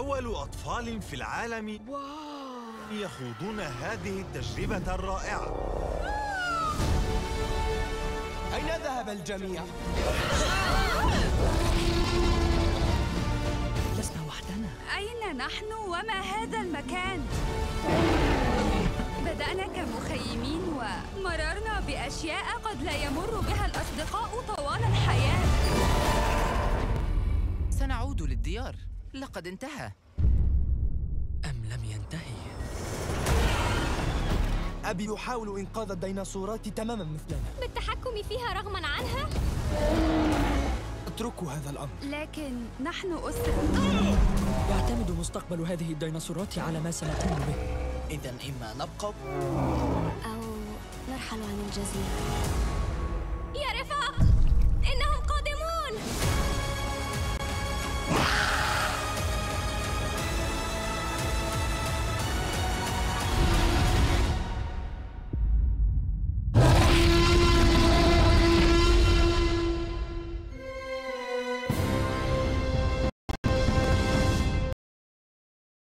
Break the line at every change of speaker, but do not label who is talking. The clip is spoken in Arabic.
أول أطفال في العالم يخوضون هذه التجربة الرائعة.
أين ذهب الجميع؟
لسنا وحدنا.
أين نحن وما هذا المكان؟ بدأنا كمخيمين ومررنا بأشياء قد لا يمر بها الأصدقاء طوال الحياة.
سنعود للديار. لقد انتهى.
أم لم ينتهي؟
أبي يحاول إنقاذ الديناصورات تماماً مثلنا.
بالتحكم فيها رغماً عنها؟
اتركوا هذا الأمر.
لكن نحن أسرة.
يعتمد مستقبل هذه الديناصورات على ما سنقوم به.
إذن إما نبقى
أو نرحل عن الجزيرة.